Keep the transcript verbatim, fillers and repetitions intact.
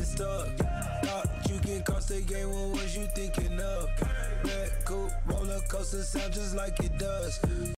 get stuck. Thought you can cross the game, what was you thinking of? Red coupe, roller coaster sound just like it does.